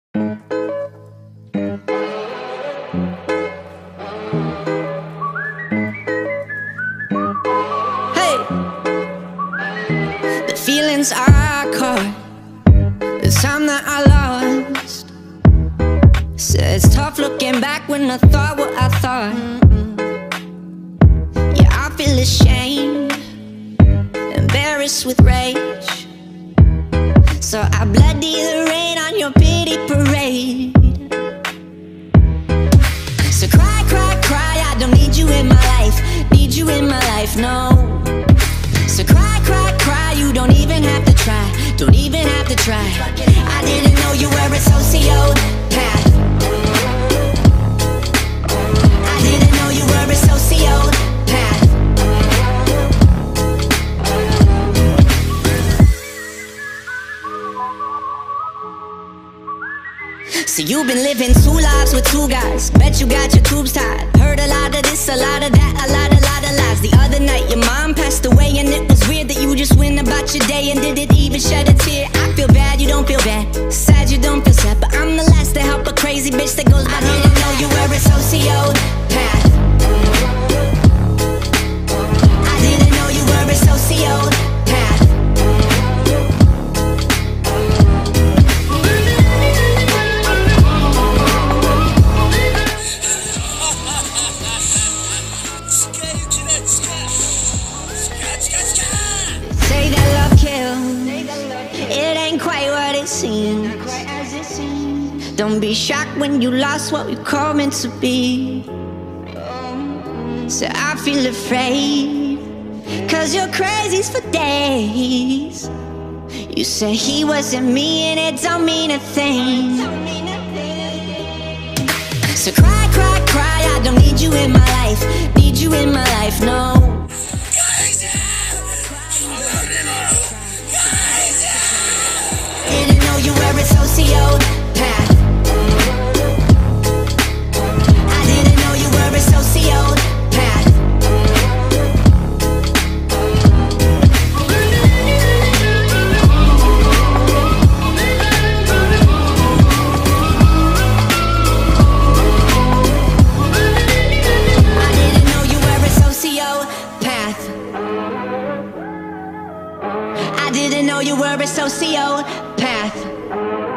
Hey, the feelings I caught, the time that I lost. Said it's tough looking back when I thought what I thought. Yeah, I feel ashamed, embarrassed with rage. So I bloody the rain on your pity parade. So cry, cry, cry, I don't need you in my life. Need you in my life, no. So cry, cry, cry, you don't even have to try. Don't even have to try. I didn't know you were a sociopath. I didn't know you were a sociopath. So you've been living two lives with two guys. Bet you got your tubes tied. Heard a lot of this, a lot of that, a lot of lies. The other night your mom passed away, and it was weird that you just went about your day and didn't even shed a tear. I feel bad, you don't feel bad. Sad, you don't feel sad. But I'm the last to help a crazy bitch that goes, I didn't know you were a sociopath. I didn't know you were a sociopath. Say that love kills, it ain't quite what it seems. Don't be shocked when you lost what we call meant to be. So I feel afraid, cause you're crazy for days. You say he wasn't me and it don't mean a thing. So cry, cry, cry, I don't need you in my life. Need you in my life, no. Didn't know you were a sociopath. I didn't know you were a sociopath. I didn't know you were a sociopath. I didn't know you were a sociopath.